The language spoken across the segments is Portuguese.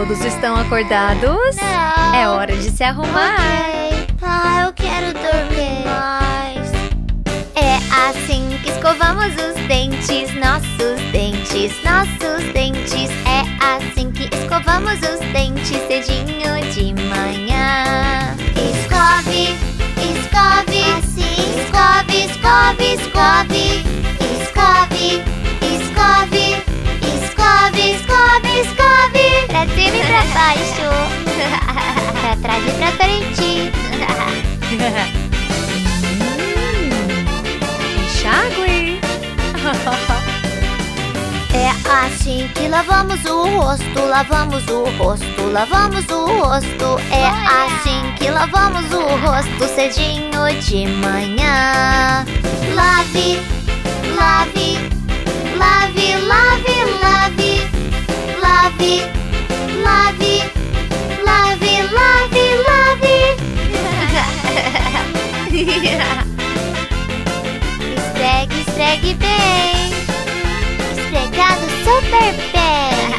Todos estão acordados? Não. É hora de se arrumar. Ok. Ah, eu quero dormir mais. É assim que escovamos os dentes, nossos dentes, nossos dentes. É assim que escovamos os dentes cedinho de manhã. Escove, escove, assim. Escove, escove, escove. Escove, escove, escove, escove, escove. Pra cima e pra baixo. Pra trás e pra frente. Enxague. É assim que lavamos o rosto, lavamos o rosto, lavamos o rosto. É assim que lavamos o rosto cedinho de manhã. Lave, lave, lave, lave, lave, lave, lave, lave, lave, lave. Esfregue, esfregue bem. Esfregado super bem.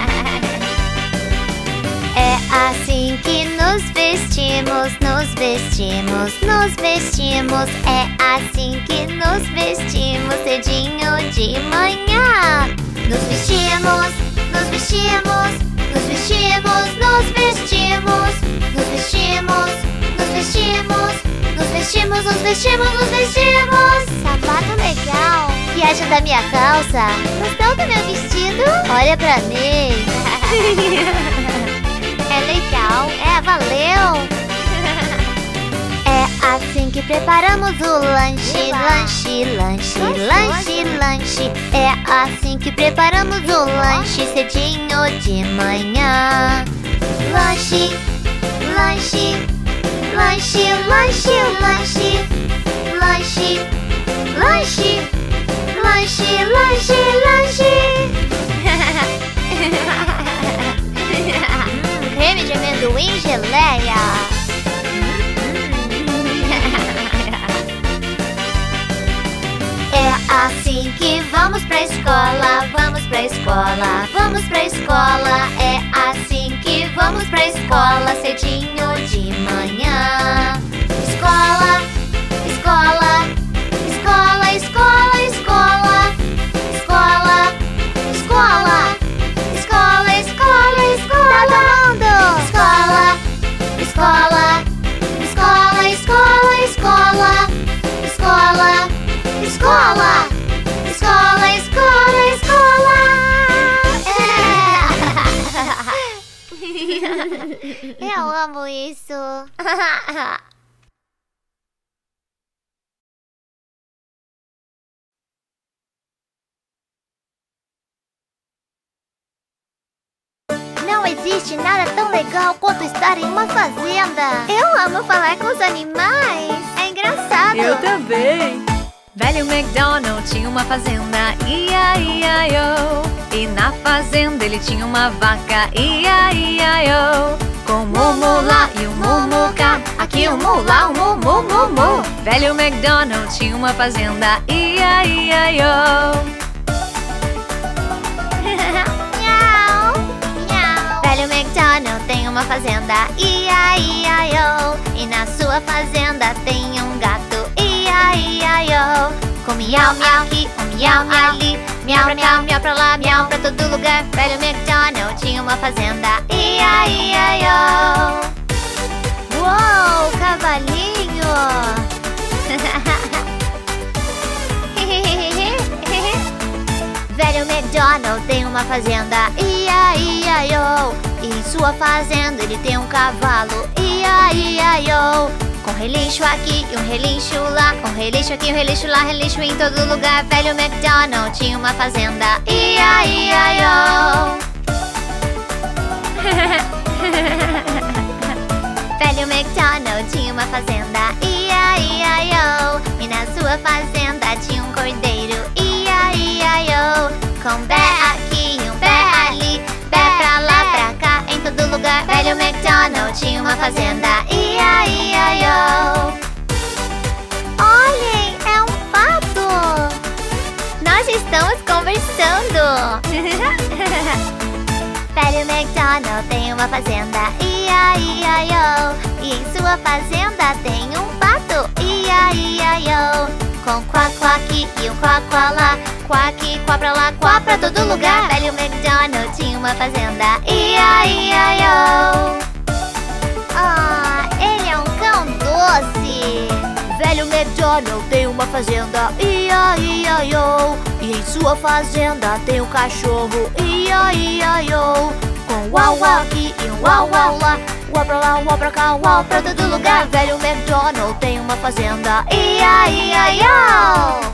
É assim que nos vestimos, nos vestimos, nos vestimos. É assim que nos vestimos cedinho de manhã. Nos vestimos, nos vestimos, nos vestimos, nos vestimos, nos vestimos, nos vestimos, nos vestimos, nos vestimos, nos vestimos. Sapato legal. E acha da minha calça? Gostou do meu vestido? Olha pra mim. É legal. É, valeu. É assim que preparamos o lanche. Lanche, lanche, lanche, lanche. É assim que preparamos o lanche cedinho de manhã. Lanche, lanche, lanche, lanche, lanche, lanche, lanche, lanche, lanche, lanche. Creme de amendoim, geleia. É assim que vamos pra escola, vamos pra escola, vamos pra escola. É assim que vamos pra escola cedinho de manhã. Escola, escola, escola, escola, escola, escola, escola, escola, escola, escola. Todo mundo! Escola, escola, escola, escola, escola, escola, escola, escola, escola, escola. É. Eu amo isso. Não existe nada tão legal quanto estar em uma fazenda. Eu amo falar com os animais. É engraçado. Eu também. Velho MacDonald tinha uma fazenda, ia-ia-iô. E na fazenda ele tinha uma vaca, ia-ia-iô. Com um mumu lá e um mumu cá, aqui um mu, lá um mu, mu, mu, mu. Velho MacDonald tinha uma fazenda, ia-ia-iô. Velho MacDonald tem uma fazenda, ia-ia-iô. E na sua fazenda tem um gato, ia-ia-iô. Com miau, miau aqui, miau, miau ali. Miau pra miau, miau pra lá, miau pra todo lugar. Velho MacDonald tinha uma fazenda, ia-ia-iô. Uou, cavalinho. Velho MacDonald tem uma fazenda, ia-ia-iô. E em sua fazenda ele tem um cavalo, ia-ia-iô. Com relincho aqui e um relincho lá, um relincho aqui, um relincho lá, relincho em todo lugar. Velho MacDonald tinha uma fazenda, ia-ia-iô. Velho MacDonald tinha uma fazenda, ia-ia-iô. E na sua fazenda tinha um cordeiro, ia-ia-iô. Com um pé aqui e um pé ali, pé pra lá, pra cá, em todo lugar. Velho MacDonald tinha uma fazenda, ia-ia-iô. Olhem, é um pato. Nós estamos conversando. Velho McDonald tem uma fazenda, ia-ia-yo. E em sua fazenda tem um pato, ia-ia-yo. Com quack quack e um quack quá lá, quack quá pra lá, quá pra todo lugar. Velho McDonald tinha uma fazenda, ia-ia-yo. Ah, ele é um cão doce. Velho McDonald tem uma fazenda, ia-ia-yo. E em sua fazenda tem um cachorro, ia-ia-yo. Com uau uau aqui e um uau uau lá, uau pra lá, uau pra cá, uau pra todo lugar. Velho McDonald tem uma fazenda, ia-ia-yo.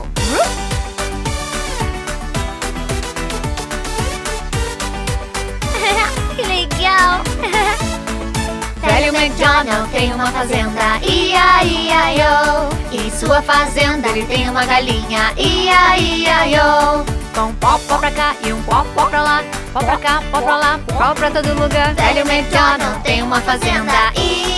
Que legal. Velho McDonald tem uma fazenda, ia-ia-yo. E em sua fazenda ele tem uma galinha, ia-ia-yo. Com pó pra cá e um pó pra lá, pó pra cá, pó pra lá, pó pra todo lugar. Velho McDonald tem uma fazenda,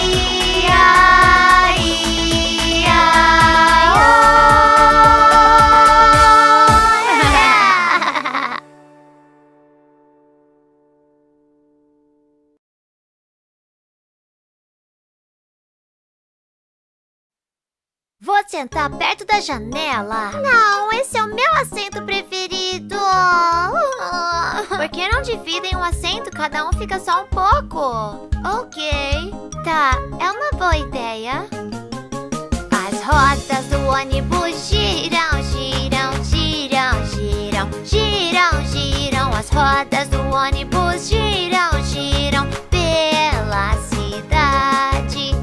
Vou sentar perto da janela. Não, esse é o meu assento preferido. Por que não dividem um assento? Cada um fica só um pouco. Ok. Tá, é uma boa ideia. As rodas do ônibus giram, giram, giram, giram, giram, giram. As rodas do ônibus giram, giram pela cidade.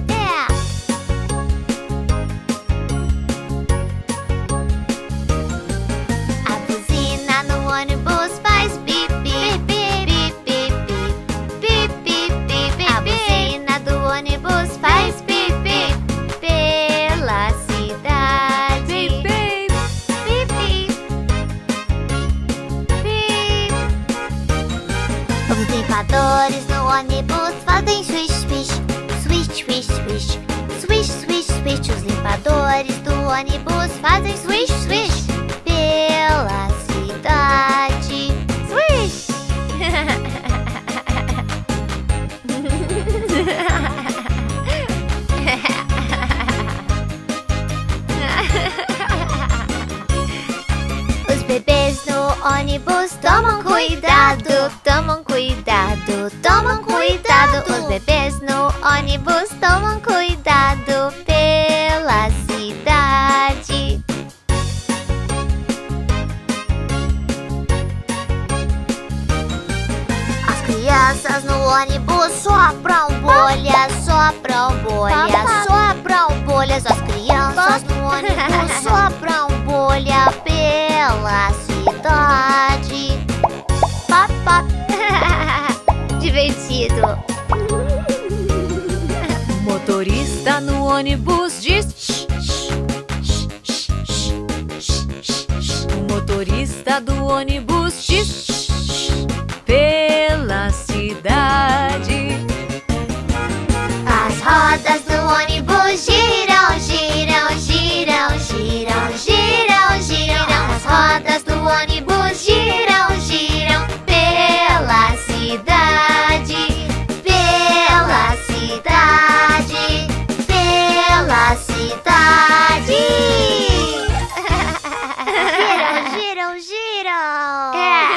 O ônibus faz bip, bip, bip, bip, bip, bip, bip, bip. A buzina do ônibus faz bip, bip, pela cidade. Bip, bip, bip, bip, bip. Os limpadores no ônibus fazem swish, swish, swish, swish, swish, swish, swish, swish. Os limpadores do ônibus fazem swish, swish pela cidade. Swish! Os bebês no ônibus tomam cuidado, tomam cuidado, tomam cuidado. Os bebês no ônibus tomam cuidado pela cidade. Crianças no ônibus sopram bolhas, sopram bolhas, sopram bolhas. As crianças no ônibus sopram bolha pela cidade. Pop, pop. Divertido. O motorista no ônibus diz shh, shh, shh, shh, shh, shh. O motorista do ônibus diz shh, shh, pela cidade. As rodas do ônibus giram, giram, giram, giram, giram, giram. As rodas do ônibus giram, giram pela cidade, pela cidade, pela cidade. Giram, giram, giram.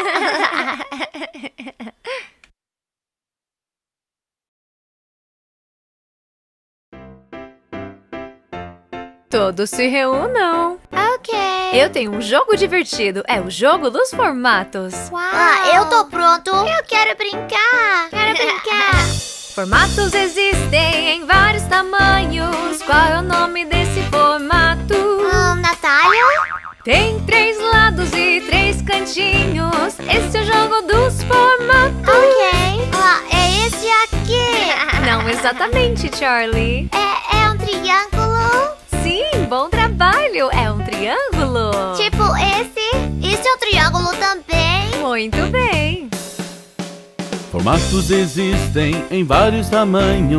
Todos se reúnam. Ok. Eu tenho um jogo divertido. É o jogo dos formatos. Uau. Ah, eu tô pronto. Eu quero brincar. Quero brincar. Formatos existem em vários tamanhos. Qual é o nome desse formato? Natália? Tem 3 lados e 3 cantinhos. Esse é o jogo dos formatos. Ok. É esse aqui. Não exatamente, Charlie. É um triângulo? Sim, bom trabalho. É um triângulo. Tipo esse? Esse é um triângulo também? Muito bem. Formatos existem em vários tamanhos.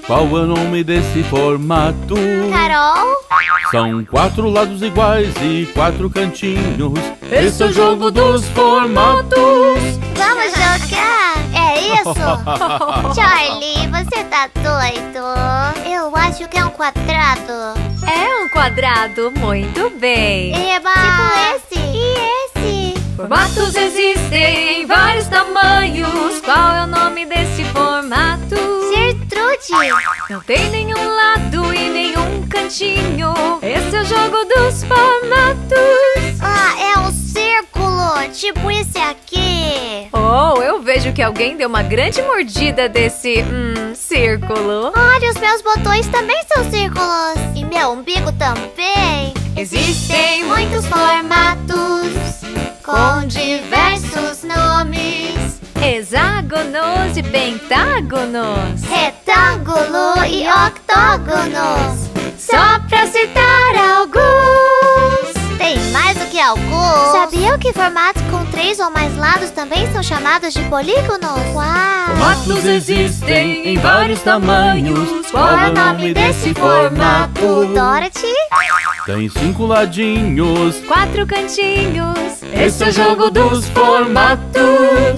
Qual é o nome desse formato? Carol? São 4 lados iguais e 4 cantinhos. Esse é o jogo dos formatos. Vamos jogar? É isso? Charlie, você tá doido? Eu acho que é um quadrado. É um quadrado, muito bem. Eba! Tipo esse. E esse? Formatos existem em vários tamanhos. Qual é o nome desse formato? Gertrude! Não tem nenhum lado e nenhum cantinho. Esse é o jogo dos formatos. Ah, é um círculo, tipo esse aqui. Oh, eu vejo que alguém deu uma grande mordida desse, círculo. Olha, os meus botões também são círculos. E meu umbigo também. Existem Muitos formatos com diversos nomes. hexágonos e pentágonos. Retângulo e octógonos. Só pra citar alguns. Tem mais do que alguns. Sabiam que formatos com 3 ou mais lados também são chamados de polígonos? Uau! Formatos existem em vários tamanhos. Qual é o nome desse formato? Dorothy? Tem 5 ladinhos. 4 cantinhos. Esse é o jogo dos formatos.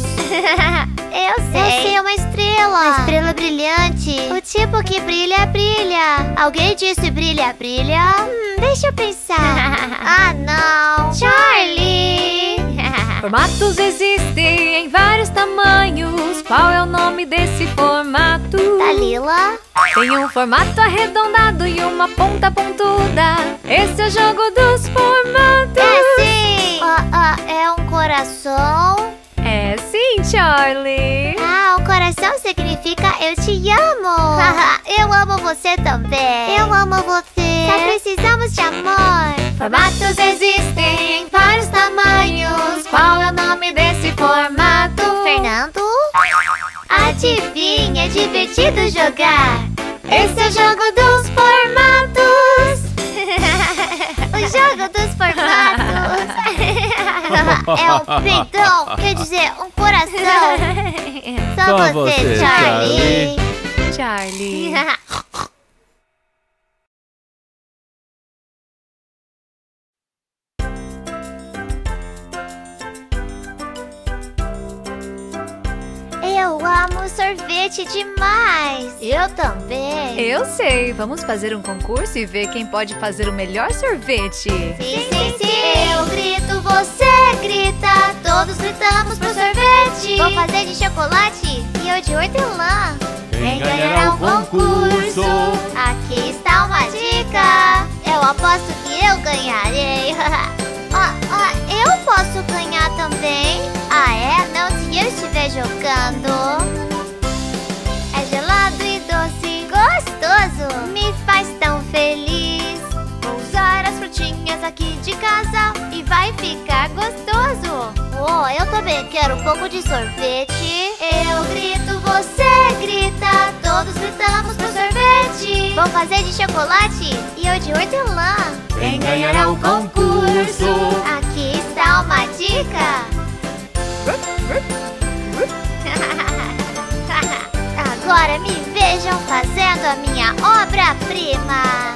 Eu sei uma estrela. Uma estrela brilhante. O tipo que brilha, brilha. Alguém disse brilha, brilha? Deixa eu pensar. Ah, não. Charlie! Formatos existem em vários tamanhos. Qual é o nome desse formato? Dalila? Tem um formato arredondado e uma ponta pontuda. Esse é o jogo dos formatos. É sim! É um coração? É sim, Charlie. Ah, um coração significa eu te amo. Eu amo você também. Eu amo você. Só precisamos de amor. Formatos existem em vários tamanhos. Qual é o nome desse formato? Fernando? Adivinha, é divertido jogar. Esse é o jogo dos formatos. O jogo dos formatos. É um peitão, quer dizer, um coração. Só você, Charlie. Charlie. Eu amo sorvete demais. Eu também. Eu sei. Vamos fazer um concurso e ver quem pode fazer o melhor sorvete. Sim. Eu grito, você grita. Todos gritamos pro sorvete. Vou fazer de chocolate e eu de hortelã. Quem ganhará o concurso? Aqui está uma dica. Eu aposto que eu ganharei. Eu posso ganhar também? Ah, é? Não, se eu estiver jogando. É gelado e doce, gostoso. Me faz tão feliz. Vou usar as frutinhas aqui de casa e vai ficar gostoso. Oh, eu também quero um pouco de sorvete. Eu grito, você grita. Todos gritamos pro sorvete. Vou fazer de chocolate e eu de hortelã. Quem ganhará o concurso? Aqui está uma dica. Agora me vejam fazendo a minha obra-prima.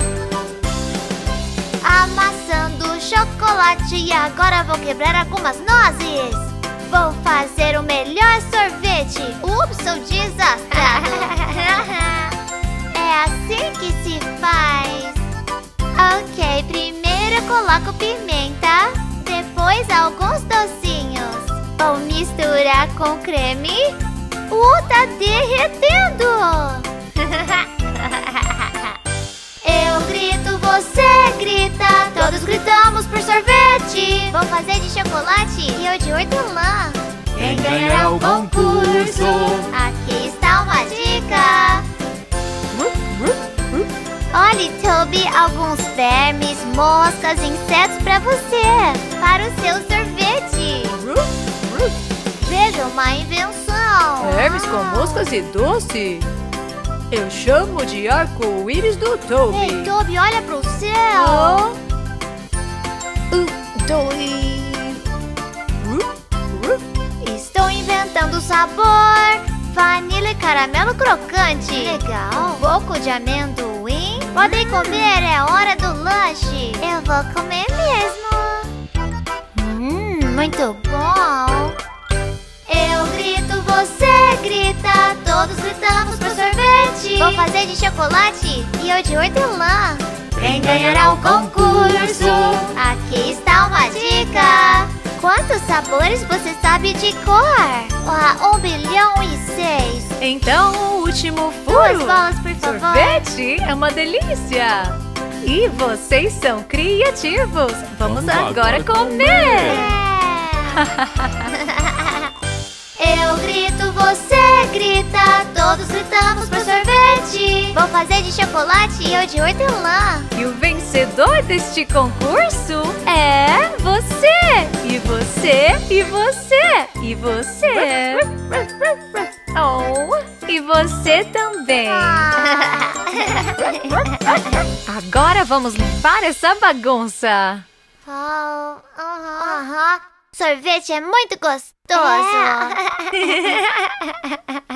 Amassando chocolate e agora vou quebrar algumas nozes. Vou fazer o melhor sorvete. Ups, sou desastrado. É assim que se faz. Ok, primeiro eu coloco pimenta, depois alguns docinhos. Vou misturar com creme. Tá derretendo! Eu grito, você grita. Todos gritamos por sorvete. Vou fazer de chocolate e eu de hortelã. Quem ganhará o concurso? Aqui está uma dica. Olhe, Toby, alguns vermes, moscas, insetos pra você. Para o seu sorvete. Veja uma invenção. Vermes com moscas e doce? Eu chamo de arco-íris do Toby. Ei, Toby, olha pro céu. Estou inventando sabor. Vanilla e caramelo crocante. Legal. Boco de amendoim. Podem comer, é hora do lanche. Eu vou comer mesmo. Muito bom. Eu grito, você grita, todos gritamos por sorvete. Vou fazer de chocolate e eu de hortelã. Quem ganhará o concurso? Aqui está uma dica. Quantos sabores você sabe de cor? 1.000.000.006. Então, o último furo. 2 bolas, por favor. Sorvete é uma delícia. E vocês são criativos. Vamos agora comer. Eu grito, você grita, todos gritamos por sorvete. Vou fazer de chocolate e eu de hortelã. E o vencedor deste concurso é você! E você, e você, e você! Oh, e você também! Agora vamos limpar essa bagunça! Sorvete é muito gostoso.